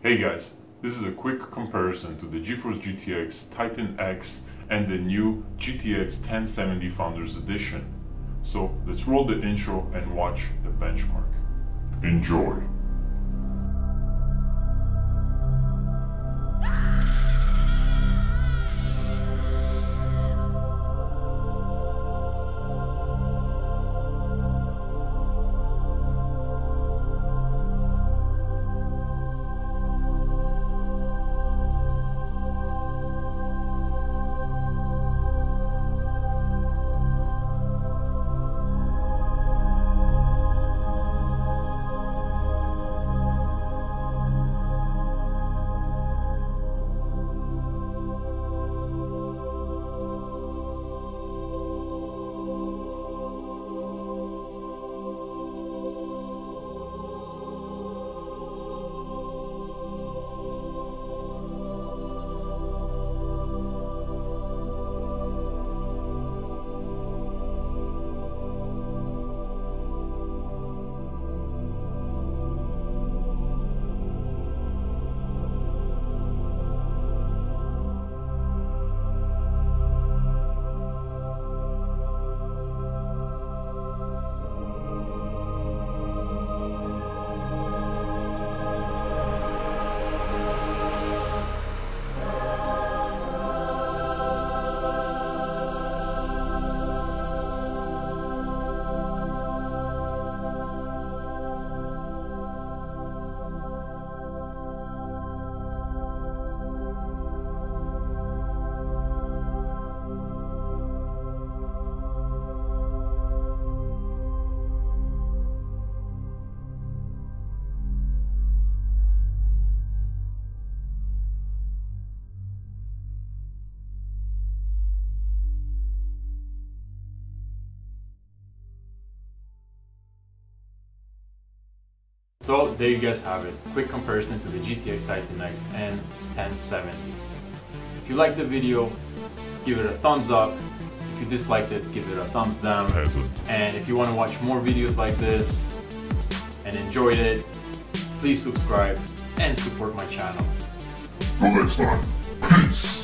Hey guys, this is a quick comparison to the GeForce GTX Titan X and the new GTX 1070 Founders Edition. So let's roll the intro and watch the benchmark. Enjoy! So there you guys have it, quick comparison to the GTX Titan X and 1070. If you liked the video, give it a thumbs up. If you disliked it, give it a thumbs down. And if you want to watch more videos like this and enjoyed it, please subscribe and support my channel. Till next time, peace!